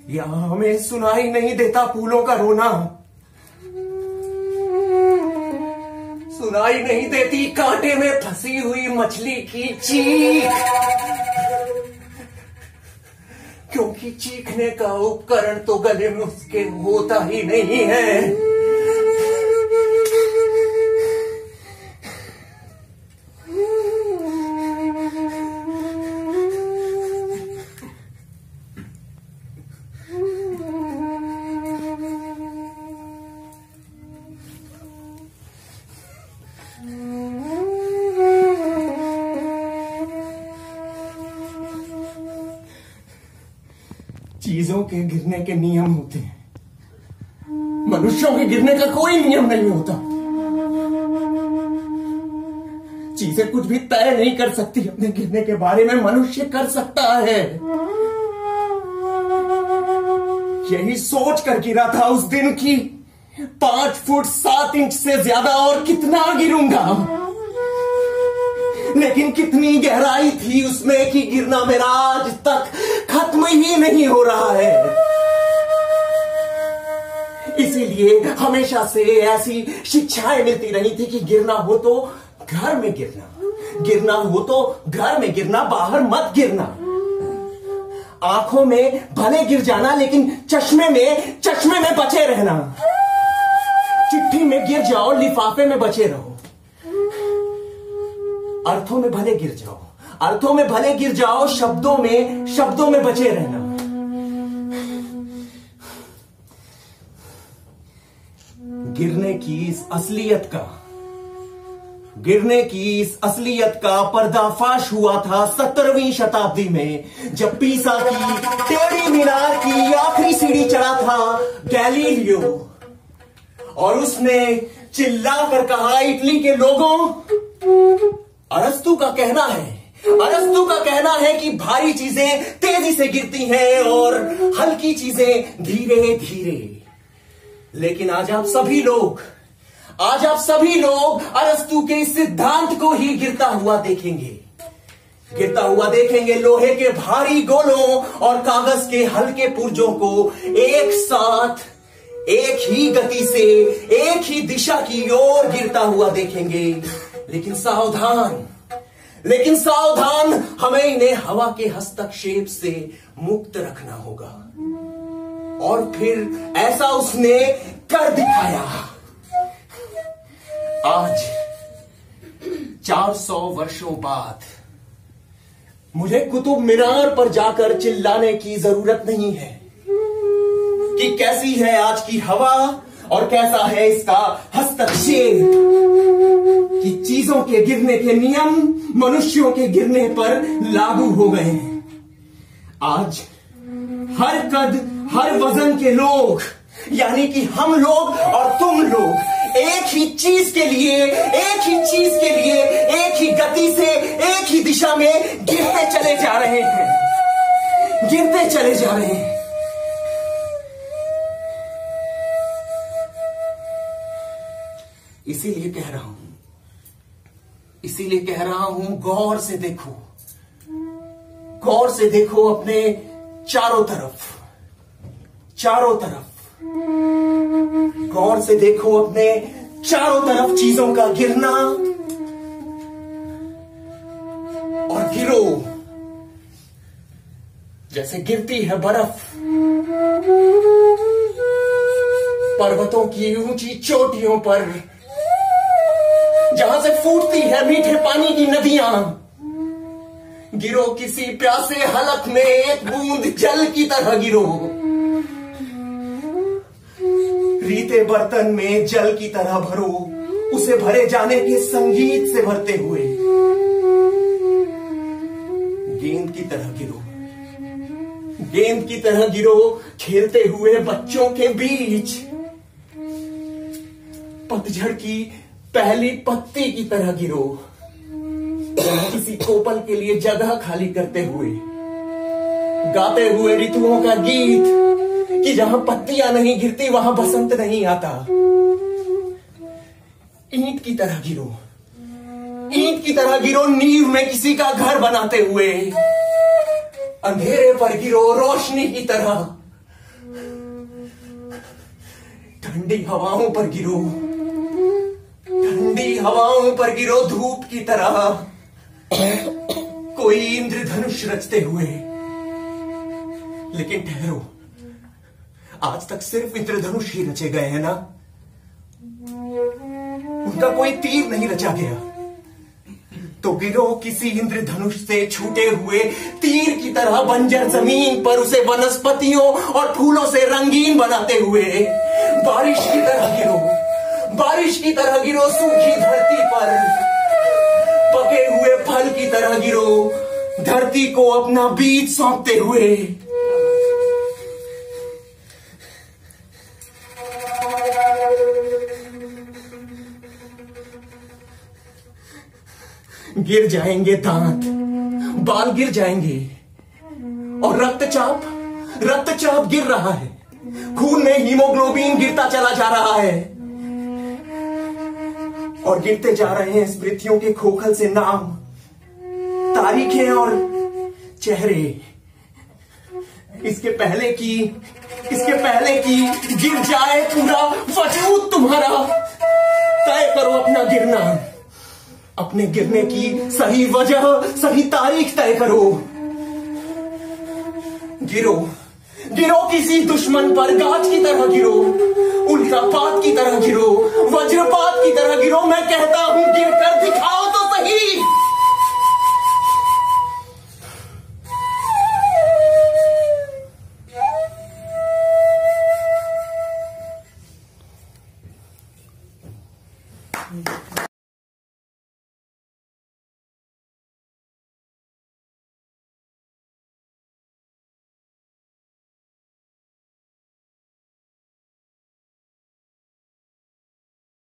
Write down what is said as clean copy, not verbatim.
यहां हमें सुनाई नहीं देता फूलों का रोना, सुनाई नहीं देती कांटे में फंसी हुई मछली की चीख, क्योंकि चीखने का उपकरण तो गले में उसके होता ही नहीं है। चीजों के गिरने के नियम होते हैं, मनुष्यों के गिरने का कोई नियम नहीं होता। चीजें कुछ भी तय नहीं कर सकती अपने गिरने के बारे में, मनुष्य कर सकता है। यही सोच कर गिरा था उस दिन की 5 फुट 7 इंच से ज्यादा और कितना गिरूंगा, लेकिन कितनी गहराई थी उसमें कि गिरना मेरा आज तक खत्म ही नहीं हो रहा है। इसीलिए हमेशा से ऐसी शिक्षाएं मिलती रही थी कि गिरना हो तो घर में गिरना, गिरना हो तो घर में गिरना, बाहर मत गिरना। आंखों में भले गिर जाना, लेकिन चश्मे में बचे रहना। चिट्ठी में गिर जाओ, लिफाफे में बचे रहो। अर्थों में भले गिर जाओ, अर्थों में भले गिर जाओ, शब्दों में बचे रहना। गिरने की इस असलियत का पर्दाफाश हुआ था 17वीं शताब्दी में, जब पीसा की टेढ़ी मीनार की आखिरी सीढ़ी चढ़ा था गैलीलियो, और उसने चिल्लाकर कहा, इटली के लोगों, अरस्तु का कहना है कि भारी चीजें तेजी से गिरती हैं और हल्की चीजें धीरे धीरे। लेकिन आज आप सभी लोग अरस्तु के इस सिद्धांत को ही गिरता हुआ देखेंगे। लोहे के भारी गोलों और कागज के हल्के पुर्जों को एक साथ, एक ही गति से, एक ही दिशा की ओर गिरता हुआ देखेंगे। लेकिन सावधान, हमें इन्हें हवा के हस्तक्षेप से मुक्त रखना होगा। और फिर ऐसा उसने कर दिखाया। आज 400 वर्षों बाद मुझे कुतुब मीनार पर जाकर चिल्लाने की जरूरत नहीं है कि कैसी है आज की हवा और कैसा है इसका हस्तक्षेप, कि चीजों के गिरने के नियम मनुष्यों के गिरने पर लागू हो गए हैं। आज हर कद, हर वजन के लोग, यानी कि हम लोग और तुम लोग एक ही चीज के लिए, एक ही गति से, एक ही दिशा में गिरते चले जा रहे हैं। इसीलिए कह रहा हूं, गौर से देखो अपने चारों तरफ। गौर से देखो अपने चारों तरफ चीजों का गिरना, और गिरो जैसे गिरती है बर्फ पर्वतों की ऊंची चोटियों पर, जहां से फूटती है मीठे पानी की नदियां। गिरो किसी प्यासे हलक में एक बूंद जल की तरह गिरो, रीते बर्तन में जल की तरह भरो, उसे भरे जाने के संगीत से भरते हुए। गेंद की तरह गिरो, खेलते हुए बच्चों के बीच। पतझड़ की पहली पत्ती की तरह गिरो, किसी कोपल के लिए जगह खाली करते हुए, गाते हुए ऋतुओं का गीत कि जहां पत्तियां नहीं गिरती वहां बसंत नहीं आता। ईंट की तरह गिरो, नींव में किसी का घर बनाते हुए। अंधेरे पर गिरो रोशनी की तरह, ठंडी हवाओं पर गिरो, ठंडी हवाओं पर गिरो धूप की तरह, कोई इंद्रधनुष रचते हुए। लेकिन ठहरो, आज तक सिर्फ इंद्रधनुष ही रचे गए हैं ना, उनका कोई तीर नहीं रचा गया। तो गिरो किसी इंद्रधनुष से छूटे हुए तीर की तरह बंजर जमीन पर, उसे वनस्पतियों और फूलों से रंगीन बनाते हुए। बारिश की तरह गिरो, बारिश की तरह गिरो सूखी धरती पर, पके हुए फल की तरह गिरो धरती को अपना बीज सौंपते हुए। गिर जाएंगे दांत, बाल गिर जाएंगे, और रक्तचाप, रक्तचाप गिर रहा है, खून में हीमोग्लोबिन गिरता चला जा रहा है, और गिरते जा रहे हैं स्मृतियों के खोखल से नाम, तारीखें और चेहरे। इसके पहले की गिर जाए पूरा वजूद तुम्हारा। तय करो अपना गिरना, अपने गिरने की सही वजह, सही तारीख तय करो। गिरो, गिरो किसी दुश्मन पर गाज की तरह गिरो, उल्कापात की तरह गिरो, वज्रपात की तरह गिरो। मैं कहता हूं गिरकर दिखाओ।